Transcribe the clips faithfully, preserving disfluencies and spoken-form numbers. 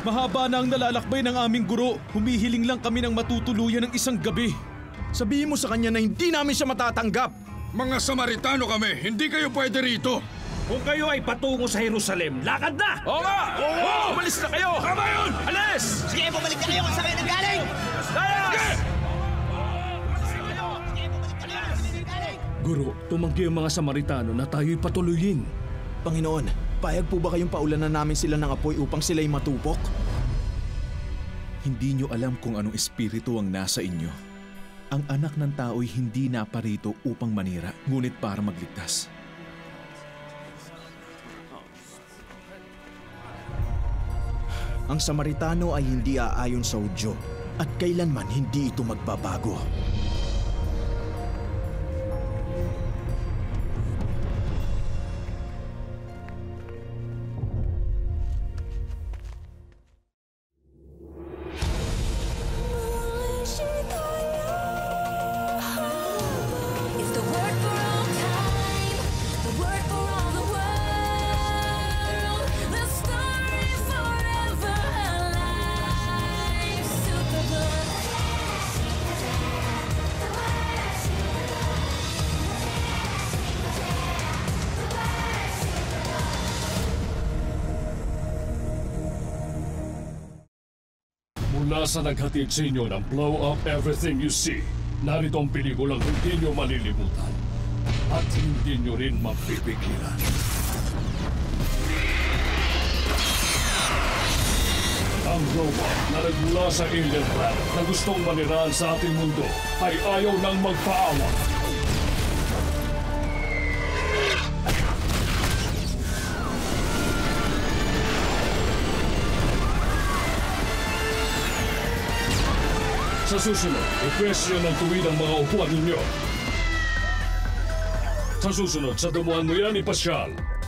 Mahaba na ang nalalakbay ng aming guro. Humihiling lang kami ng matutuluyan ng isang gabi. Sabihin mo sa kanya na hindi namin siya matatanggap. Mga Samaritano kami, hindi kayo pwede rito. Kung kayo ay patungo sa Jerusalem, lakad na! Oo nga! Oo nga! Umalis na kayo! Tama yun! Alis! Sige, bumalik na kayo kung saan kayo nanggaling! Alis! Guro, tumanggi ang mga Samaritano na tayo'y patuloyin. Panginoon, payag po ba kayong paulanan namin sila ng apoy upang sila'y matupok? Hindi nyo alam kung anong espiritu ang nasa inyo. Ang anak ng tao'y hindi naparito upang manira, ngunit para magligtas. Ang Samaritano ay hindi aayon sa Hudyo at kailanman hindi ito magbabago. Mula sa naghatid sa inyo ng Blow Up Everything You See, narito ang pelikulang hindi nyo malilimutan at hindi nyo rin mapipigilan. Ang robot na nagmula sa alien planet na gustong manirahan sa ating mundo ay ayaw nang magpaawa. Sa susunod, i-question ng tuwid ang mga upuan ninyo. Sa susunod, sa dumuhan mo yan ipasyal.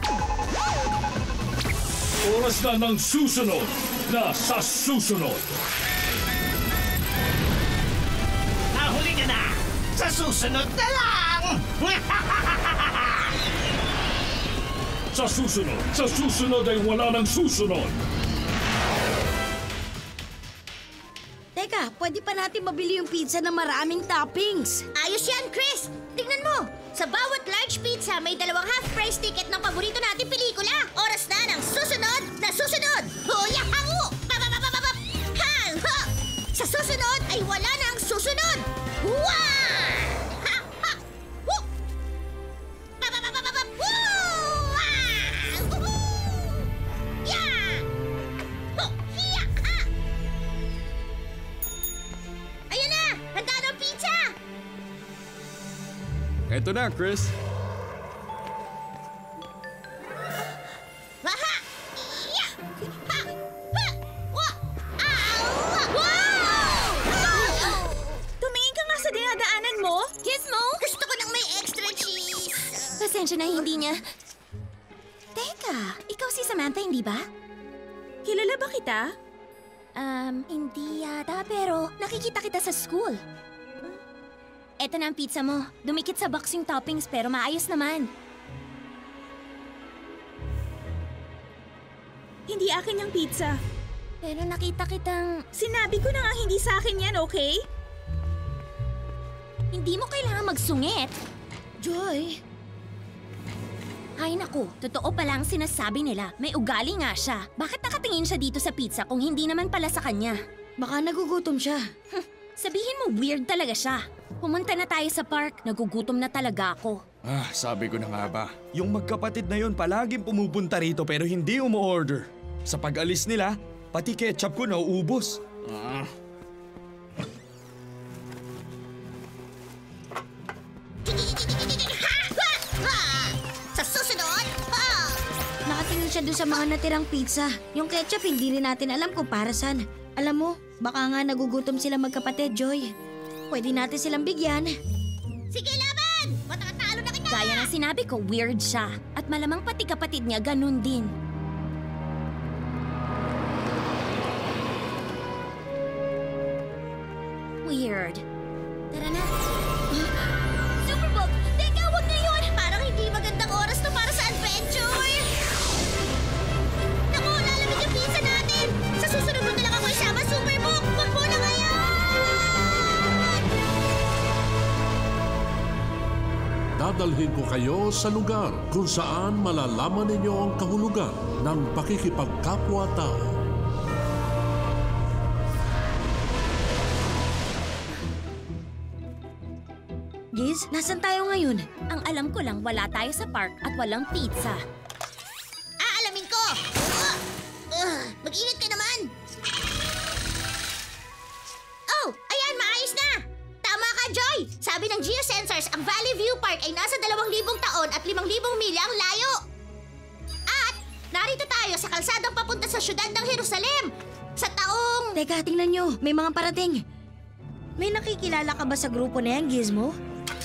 Oras na ng susunod na sa susunod. Nahuli ka na! Sa susunod na lang! Sa susunod, sa susunod ay wala ng susunod. Teka, pwede pa natin mabili yung pizza na maraming toppings. Ayos yan, Chris! Tingnan mo! Sa bawat large pizza, may dalawang half-price ticket ng paborito nating pelikula. Oras na ng susunod na susunod! Huya hango! Bababababab! Hang! Ho! Sa susunod ay wala na ang susunod! Wah! Ha! Ha! Hu! Bababababab! Woo! Ah! Uhu! Ya! Ho! Hiya! Ha! Ayan na! Handa na ang pizza! Eto na, Chris. Waha! Iya! Ha! Ha! Wa! Ah! Wow! Tumingin ka nga sa dinadaanan mo. Gizmo? Gusto ko ng may extra cheese. Pasensya na, hindi niya. Teka, ikaw si Samantha, hindi ba? Kilala ba kita? Um, hindi yata, pero nakikita kita sa school. Eto na ang pizza mo. Dumikit sa box yung toppings pero maayos naman. Hindi akin yung pizza. Pero nakita kitang... Sinabi ko na nga hindi sa akin yan, okay? Hindi mo kailangan magsungit. Joy. Ay naku, totoo pala ang sinasabi nila. May ugali nga siya. Bakit nakatingin siya dito sa pizza kung hindi naman pala sa kanya? Baka nagugutom siya. Sabihin mo weird talaga siya. Pumunta na tayo sa park. Nagugutom na talaga ako. Ah, sabi ko na nga ba. Yung magkapatid na yun palaging pumupunta rito pero hindi umu-order. Sa pag-alis nila, pati ketchup ko nauubos. Ah. Sa susunod, ha! Nakatingin siya doon sa mga natirang pizza. Yung ketchup, hindi rin natin alam kung para saan. Alam mo, baka nga nagugutom sila magkapatid, Joy. Pwede natin silang bigyan. Sige, laban! Matatalo na kita! Gaya ng sinabi ko, weird siya. At malamang pati kapatid niya ganun din. Weird. Tara na. Superbook! Teka, wag ngayon! Parang hindi magandang oras to para sa adventure! Naku, lalamig yung pizza natin! Sa susunod Dadalhin ko kayo sa lugar kung saan malalaman ninyo ang kahulugan ng pakikipagkapwa-tao. Giz, nasan tayo ngayon? Ang alam ko lang, wala tayo sa park at walang pizza. Aalamin ko! Uh, uh, mag-ingat ka naman! Oh, ayan, maayos na! Tama ka, Joy! Sabi ng geosensors, ang Valley View Park ay nasa dalawang libong taon at limang libong milya ang layo. At narito tayo sa kalsadang papunta sa syudad ng Jerusalem. Sa taong... Teka, tingnan nyo. May mga parating. May nakikilala ka ba sa grupo na yan, Gizmo?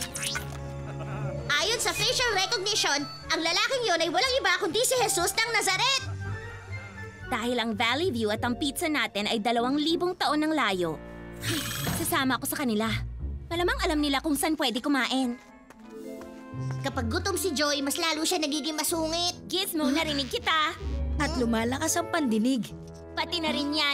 Ayon sa facial recognition, ang lalaking yon ay walang iba kundi si Jesus ng Nazaret. Dahil ang Valley View at ang pizza natin ay dalawang libong taon ng layo. Sasama ako sa kanila. Malamang alam nila kung saan pwede kumain. Kapag gutom si Joy, mas lalo siya nagiging masungit. Gizmo, narinig kita. At lumalakas ang pandinig. Pati na rin yan.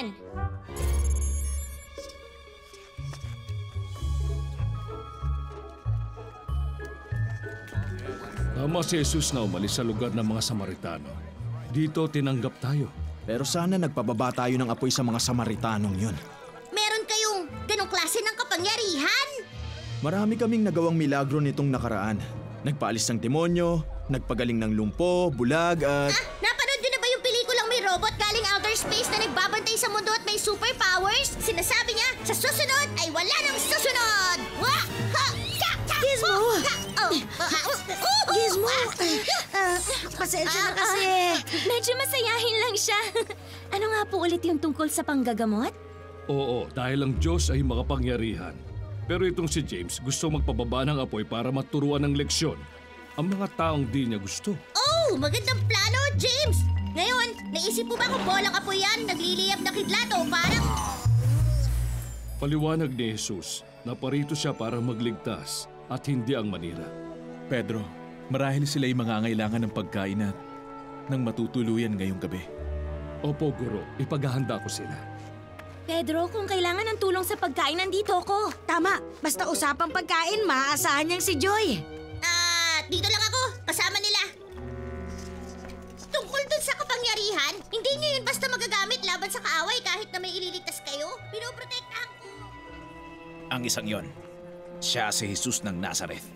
Tama si Jesus na umalis sa lugar ng mga Samaritano. Dito tinanggap tayo. Pero sana nagpababa tayo ng apoy sa mga Samaritanong yun. Meron kayong ganong klase ng kapangyarihan? Marami kaming nagawang milagro nitong nakaraan. Nagpaalis ng demonyo, nagpagaling ng lumpo, bulag at... Ah, napanood nyo na ba yung pelikulang may robot galing outer space na nagbabantay sa mundo at may superpowers? Sinasabi niya, sa susunod ay wala nang susunod! Wah! Ha! Ka! Ka! Gizmo! Oh! Ha! Oh! Ah, ah, oh! Gizmo! Ah, pasensya na kasi. Medyo masayahin lang siya. Ano nga po ulit yung tungkol sa panggagamot? Oo, dahil ang Diyos ay makapangyarihan. Pero itong si James gusto magpababa ng apoy para maturuan ng leksyon ang mga taong di niya gusto. Oh! Magandang plano, James! Ngayon, naisip mo ba kung bolang apoy yan, nagliliyab na kidlat o parang... Paliwanag ni Jesus na parito siya para magligtas at hindi ang manira. Pedro, marahil sila'y mangangailangan ng pagkain at ng matutuluyan ngayong gabi. Opo, Guro. Ipaghahanda ko sila. Pedro, kung kailangan ng tulong sa pagkain, nandito ako. Tama, basta usapang pagkain, maaasahan niyang si Joy. Ah, dito lang ako, kasama nila. Tungkol dun sa kapangyarihan, hindi niyo yun basta magagamit laban sa kaaway kahit na may ililigtas kayo. Pinoprotektahan ko. Ang isang yon, siya si Jesus ng Nazareth.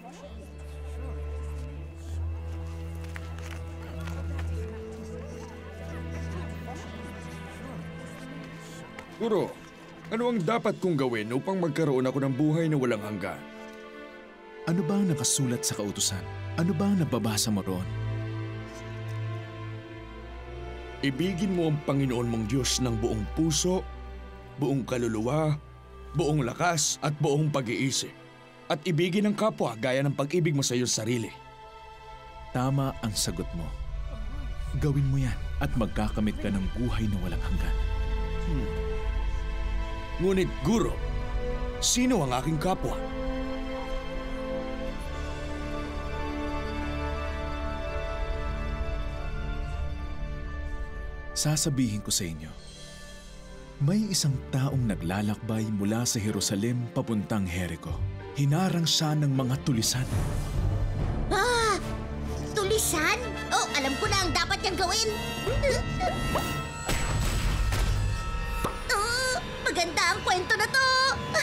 Guro, ano ang dapat kong gawin upang magkaroon ako ng buhay na walang hanggan? Ano ba ang nakasulat sa kautusan? Ano ba ang nababasa mo roon? Ibigin mo ang Panginoon mong Diyos ng buong puso, buong kaluluwa, buong lakas at buong pag-iisip. At ibigin ang kapwa gaya ng pag-ibig mo sa iyong sarili. Tama ang sagot mo. Gawin mo yan at magkakamit ka ng buhay na walang hanggan. Hmm. Ngunit, Guro, sino ang aking kapwa? Sasabihin ko sa inyo, may isang taong naglalakbay mula sa Jerusalem papuntang Jericho. Hinarang siya ng mga tulisan. Ah! Tulisan? Oh, alam ko na ang dapat niyang gawin. Oh, maganda ang kwento na to.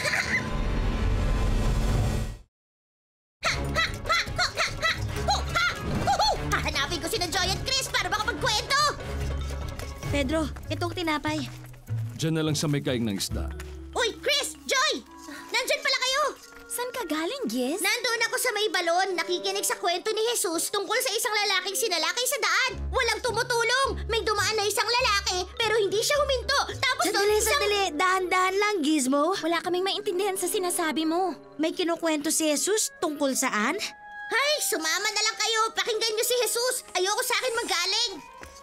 Ha! Ha! Ha! Ha! Ha! Ha! Ho! Ha! Huhu! Hahanapin ko sina Joy at Chris para makapagkwento. Pedro, itong tinapay. Diyan na lang sa may kaing ng isda. Uy, Chris! Joy! Nandyan pala kayo! Saan ka galing, Giz? Nandun ako sa may balon, nakikinig sa kwento ni Jesus tungkol sa isang lalaking sinalakay sa daan. Walang tumutulong. May dumaan na isang lalaki, pero hindi siya huminto. Tapos Sandali, doon isang... sandali. Dahan-dahan lang, Gizmo. Wala kaming maintindihan sa sinasabi mo. May kinukwento si Jesus tungkol saan? Hay, sumama na lang kayo. Pakinggan niyo si Jesus. Ayoko sa akin magaling.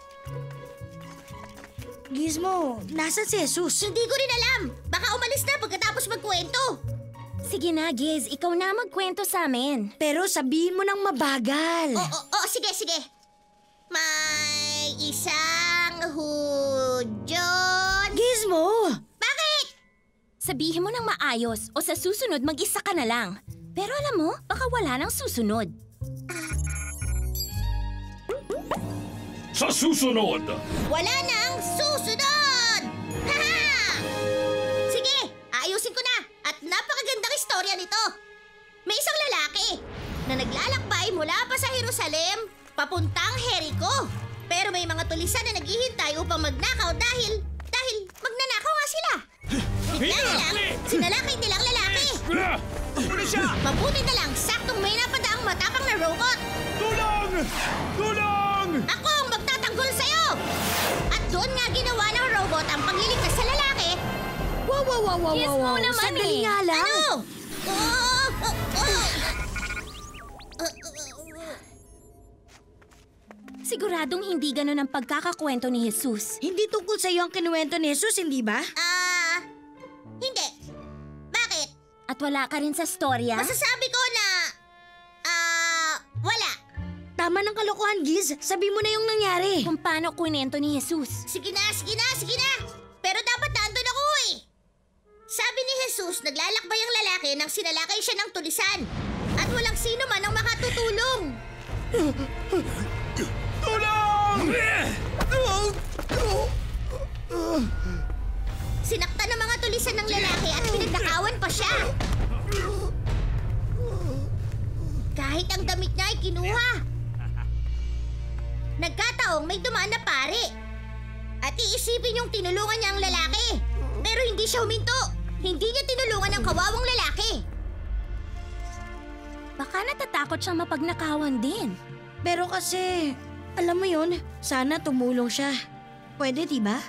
Gizmo, nasan si Jesus? Hindi ko rin alam. Baka umalis na pagkatapos magkwento. Sige na, Giz. Ikaw na magkwento sa amin. Pero sabihin mo ng mabagal. Oo, oh, oh, sige, sige. May isang hudyon. Gizmo! Bakit? Sabihin mo ng maayos o sa susunod mag-isa ka na lang. Pero alam mo, baka wala nang susunod. Sa susunod! Wala nang susunod! Haha! Sige, ayusin ko na at napakagandang istorya nito. May isang lalaki na naglalakbay mula pa sa Jerusalem papuntang Jericho. Pero may mga tulisan na naghihintay upang magnakaw dahil, dahil magnanakaw nga sila. Bigla na lang, sinalakay nilang lalaki. Mabuti na lang, saktong may napadaang matapang na robot. Tulong! Tulong! Ako ang magtatanggol sa'yo! At doon nga ginawa ng robot ang pagliligtas sa lalaki. Wow, wow, wow, wow, Yes wow, mo wow. naman Sandali eh. nga lang. Ano? Oh, oh, oh. Siguradong hindi ganun ang pagkakakwento ni Jesus. Hindi tungkol sa iyo ang kinuwento ni Jesus, hindi ba? Ah, hindi. Bakit? At wala ka rin sa storya? Masasabi ko na, ah, wala. Tama ng kalokohan, Giz. Sabi mo na yung nangyari. Kung paano kwento ni Jesus. Sige na, sige na, sige na. Pero dapat nandun ako eh. Sabi ni Jesus, naglalakbay ang lalaki nang sinalakay siya ng tulisan. At walang sino man ang makatutulong. Tulong! Sinaktan ng mga tulisan ng lalaki at pinagnakawan pa siya. Kahit ang damit niya ay kinuha. Nagkataong may dumaan na pare. At iisipin yung tinulungan niya ang lalaki. Pero hindi siya huminto. Hindi niya tinulungan ang kawawang lalaki. Baka natatakot siyang mapagnakawan din. Pero kasi, alam mo yun, sana tumulong siya. Pwede, diba?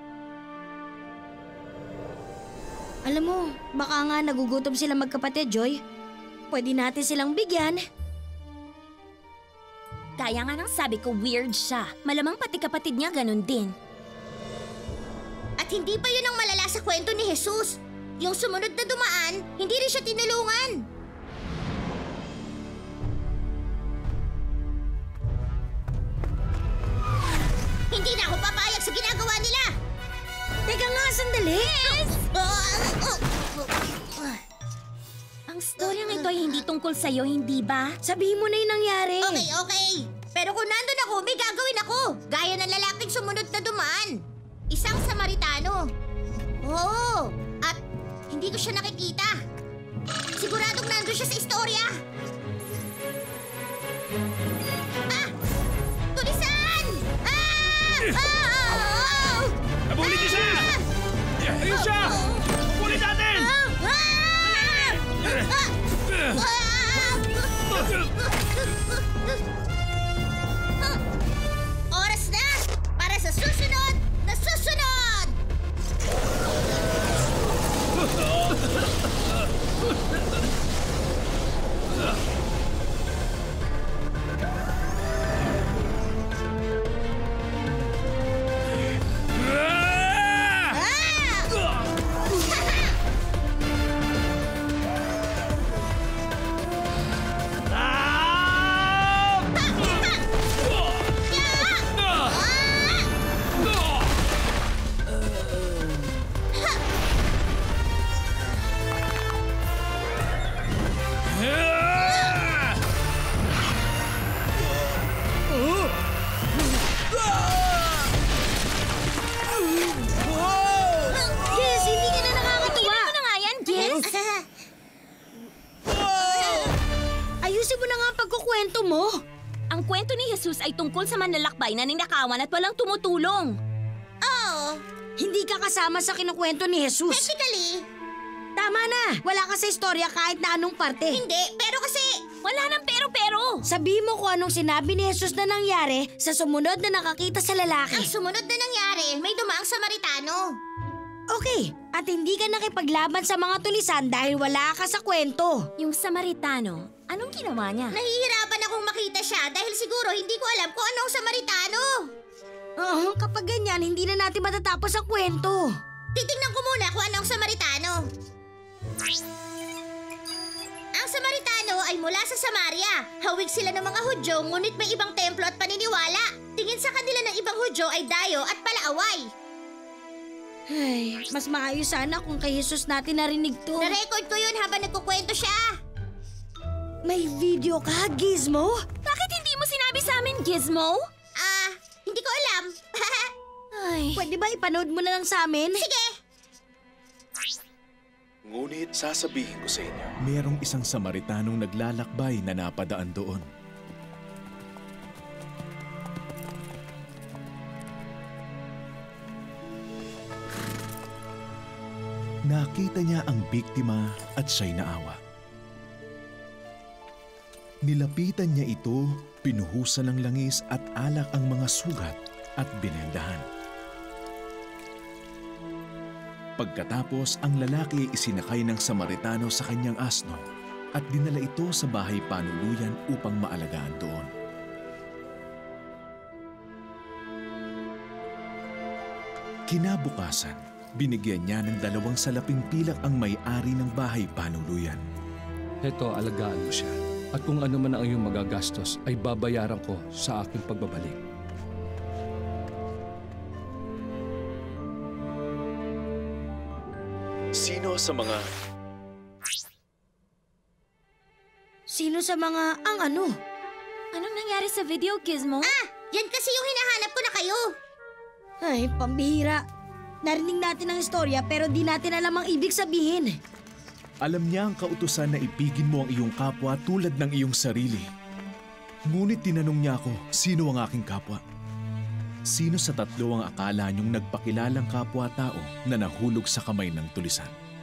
Alam mo, baka nga nagugutom sila magkapatid, Joy. Pwede natin silang bigyan. Kaya nga nang sabi ko weird siya. Malamang pati kapatid niya ganun din. At hindi pa yun ang malala sa kwento ni Jesus. Yung sumunod na dumaan, hindi rin siya tinulungan. Hindi na ako papayag sa ginagawa nila! Teka nga, sandali! Yes! Ang storyang ito ay hindi tungkol sa'yo, hindi ba? Sabihin mo na yung nangyari. Okay, okay. Pero kung nandun ako, may gagawin ako. Gaya ng lalaking sumunod na dumaan. Isang Samaritano. Oo. At hindi ko siya nakikita. Siguradong nandun siya sa istorya. Ah! Tulisan! Ah! Ah! Nabuli niyo siya! Ayun siya! Nabuli natin! Oras na para sa susunod na susunod! Giz, hindi ka na nakakatuwa. Ano na nga yan, Giz? Ayusin mo na nga ang pagkukwento mo. Ang kwento ni Jesus ay tungkol sa manlalakbay na ninakawan at walang tumutulong. Oh, Hindi ka kasama sa kinukwento ni Jesus. technically, Tama na! Wala ka sa istorya kahit na anong parte. hindi. Pero kasi, Wala nang pero-pero. Sabihin mo kung anong sinabi ni Jesus na nangyari sa sumunod na nakakita sa lalaki. ang sumunod na nangyari, may dumaang Samaritano. Okay, at hindi ka nakipaglaban sa mga tulisan dahil wala ka sa kwento. Yung Samaritano, anong ginawa niya? Nahihirapan akong makita siya dahil siguro hindi ko alam kung anong Samaritano. Oo, kapag ganyan, hindi na natin matatapos ang kwento. Titingnan ko muna kung anong Samaritano. Ang Samaritano ay mula sa Samaria. Hawig sila ng mga Hudyo, ngunit may ibang templo at paniniwala. Tingin sa kanila ng ibang Hudyo ay dayo at palaaway. Ay, mas maayos sana kung kay Jesus natin narinig to. Na-record ko yun habang nagkukwento siya. May video ka, Gizmo? Bakit hindi mo sinabi sa amin, Gizmo? Ah, hindi ko alam. Ay, Pwede ba ipanood mo na lang sa amin? Sige. Ngunit sasabihin ko sa inyo, mayroong isang Samaritanong naglalakbay na napadaan doon. Nakita niya ang biktima at siya'y naawa. Nilapitan niya ito, pinuhusan ng langis at alak ang mga sugat at binendahan. Pagkatapos, ang lalaki ay isinakay ng Samaritano sa kanyang asno at dinala ito sa bahay panuluyan upang maalagaan doon. Kinabukasan, binigyan niya ng dalawang salaping pilak ang may-ari ng bahay panuluyan. Heto, alagaan mo siya. At kung ano man ang iyong magagastos ay babayaran ko sa aking pagbabalik. Sino sa mga... Sino sa mga ang ano? Anong nangyari sa video, Gizmo? Ah, yan kasi yung hinahanap ko na kayo. Ay, pambihira. Narinig natin ang istorya pero di natin alam ang ibig sabihin. Alam niya ang kautusan na ibigin mo ang iyong kapwa tulad ng iyong sarili. Ngunit tinanong niya ako, sino ang aking kapwa? Sino sa tatlo ang akala niyong nagpakilalang kapwa-tao na nahulog sa kamay ng tulisan?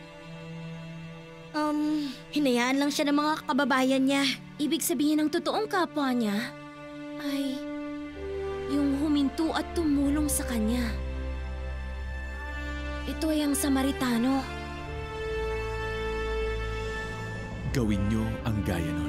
Um, hinayaan lang siya ng mga kababayan niya. Ibig sabihin ng totoong kapwa niya ay yung huminto at tumulong sa kanya. Ito ay ang Samaritano. Gawin niyo ang gaya nun.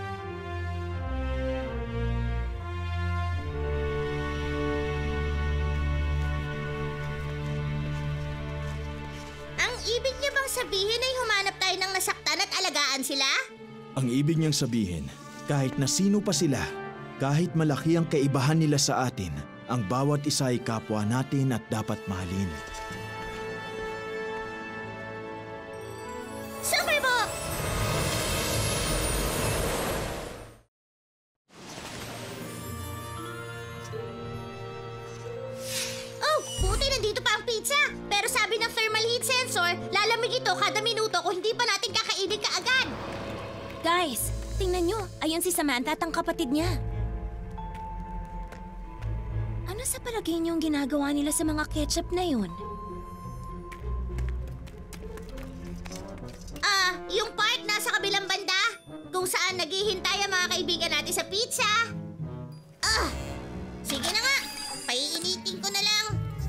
Ang ibig niya bang sabihin ay humanap tayo ng nasaktan at alagaan sila? Ang ibig niyang sabihin, kahit na sino pa sila, kahit malaki ang kaibahan nila sa atin, ang bawat isa ay kapwa natin at dapat mahalin. Superbook! Oh, buti nandito pa ang pizza. Pero sabi ng thermal heat sensor, lalamig ito kada minuto kung hindi pa natin kakainin kaagad. Guys, tingnan nyo. Ayun si Samantha at ang kapatid niya. Ano sa palagay niyong ginagawa nila sa mga ketchup na yun? Ah, yung park nasa kabilang banda, kung saan naghihintay ang mga kaibigan natin sa pizza. Ah, sige na nga, paiinitin ko na lang.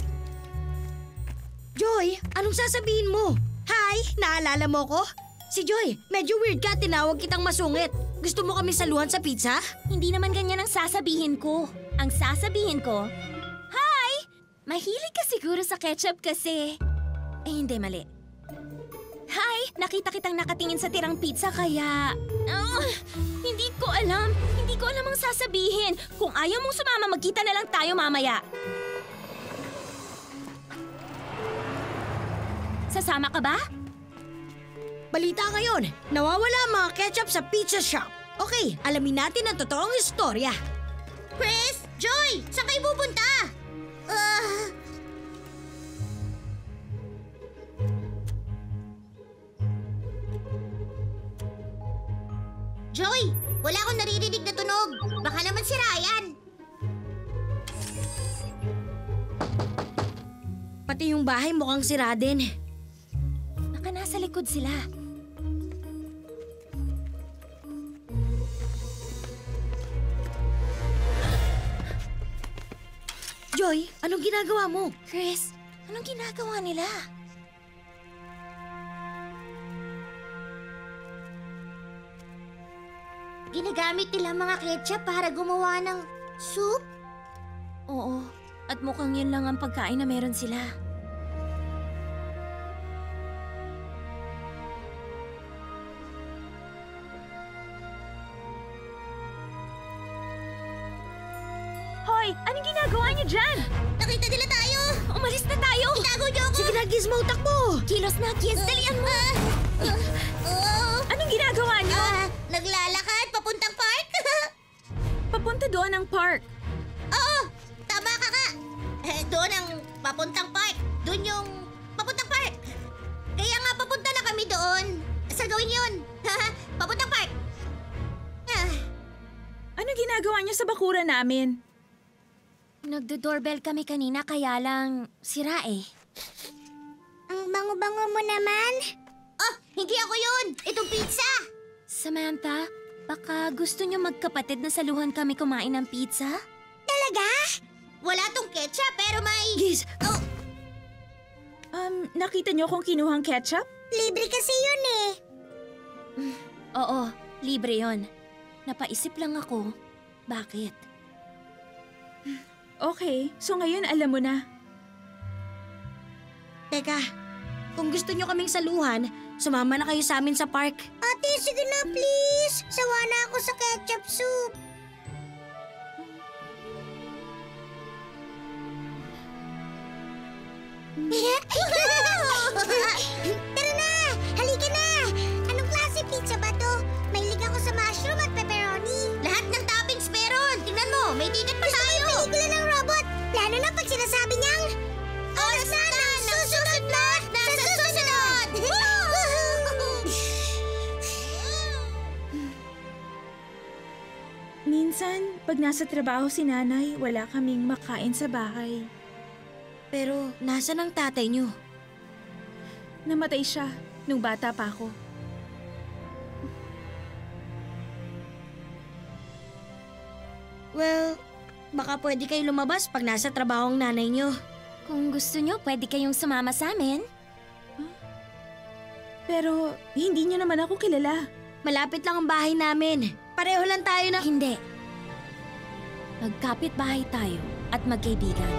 Joy, anong sasabihin mo? Hi, naalala mo ko? Si Joy, medyo weird ka, tinawag kitang masungit. Gusto mo kami saluhan sa pizza? Hindi naman ganyan ang sasabihin ko. Ang sasabihin ko, Hi! Mahilig ka siguro sa ketchup kasi... Eh, hindi, mali. Hi! Nakita kitang nakatingin sa tirang pizza kaya... Oh, hindi ko alam. Hindi ko alam ang sasabihin. Kung ayaw mong sumama, magkita na lang tayo mamaya. Sasama ka ba? Balita ngayon, nawawala ang mga ketchup sa pizza shop. Okay, alamin natin ang totoong istorya. Chris! Joy! Saan kayo pupunta? Ah... Joy! Wala akong naririnig na tunog. Baka naman si Ryan. Pati yung bahay mukhang sira din. Baka nasa likod sila. Joy, anong ginagawa mo? Chris, anong ginagawa nila? Ginagamit nila mga ketchup para gumawa ng soup? Oo, at mukhang yun lang ang pagkain na meron sila. Hoy! Anong ginagawa niyo dyan? Nakita nila tayo! Umalis na tayo! Itago niyo ako! Sige na, Gizmo, takbo! Kilos na, Giz! Dalian mo! Anong ginagawa niyo? Ah, naglalakad papuntang park? Papunta doon ang park. Oo! Tama ka ka! Eh, doon ang papuntang park. Doon yung papuntang park. Kaya nga papunta na kami doon. Sa gawin yun. Papuntang park. Ah, Anong ginagawa niyo sa bakura namin? Nagdo-doorbell kami kanina kaya lang sira eh. ang bango-bango mo naman. Oh, hindi ako yun. Itong pizza. Samantha, baka gusto niyo magkapatid na saluhan kami kumain ng pizza? Talaga? Wala tong ketchup pero may... Giz! Oh, Um, nakita niyo kung kinuhang ketchup? libre kasi yun eh. Oo, libre yon. Napaisip lang ako. Bakit? Okay, so ngayon alam mo na. Teka, kung gusto nyo kaming saluhan, sumama na kayo sa amin sa park. Ate, sige na please. Sawa na ako sa ketchup soup. Tara na! Halika na! Anong klase pizza ba to? Mahilig ako sa mushroom at pepperoni. Lahat ng toppings meron. Tingnan mo, may ticket pa tayo. Gusto pelikula ng robot. Lalo na pag sinasabi niyang... Oras na ng susunod na nasa susunod! Minsan, pag nasa trabaho si nanay, wala kaming makain sa bahay. Pero nasa ng tatay nyo? Namatay siya nung bata pa ako. Well, baka pwede kayo lumabas pag nasa trabaho ang nanay nyo. Kung gusto nyo, pwede kayong sumama sa amin. Pero hindi nyo naman ako kilala. Malapit lang ang bahay namin. Pareho lang tayo na... Hindi. Magkapit bahay tayo at magkaibigan.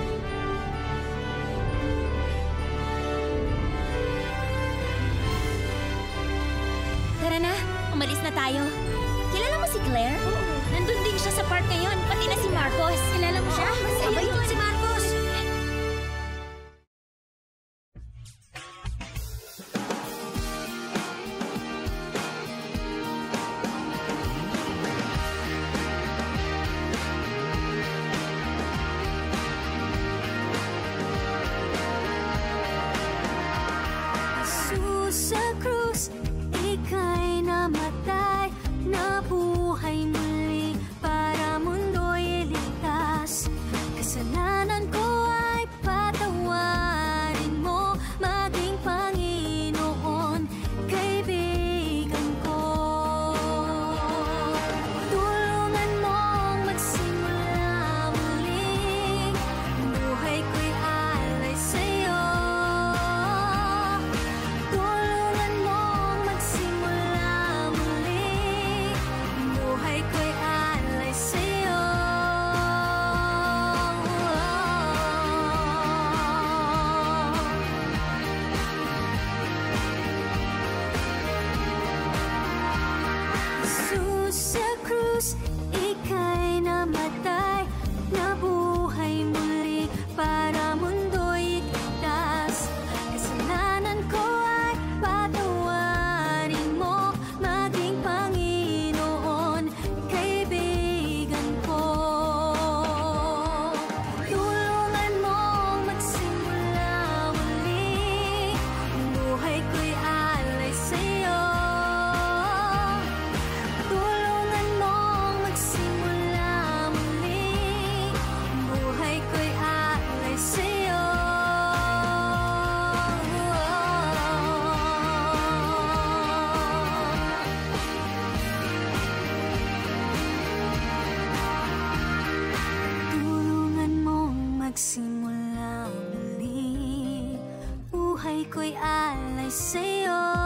Tara na, umalis na tayo. Kilala mo si Claire? Oo. Nandun din siya sa park ngayon, pati na si Marcos. Kilala mo siya? Abay yun si Marcos! Jesus sa krus, ika'y namatay, nabuhay muli para mundo'y iligtas. Kasalanan ko ay patawarin mo, maging Panginoon, kaibigan ko. Tulungan mong magsimula muli, buhay ko'y alay sa'yo. Tulungan mong magsimula muli, buhay ko'y alay sa'yo. Jesus sa krus, ika'y namatay, nabuhay muli para mundo'y iligtas. Kasalanan ko ay patawarin mo, maging Panginoon, kaibigan ko. Tulungan mong magsimula muli, buhay ko'y alay sa'yo. Tulungan mong magsimula muli, buhay ko'y alay sa'yo. Tulungan mong magsimula muli, buhay ko'y alay sa'yo.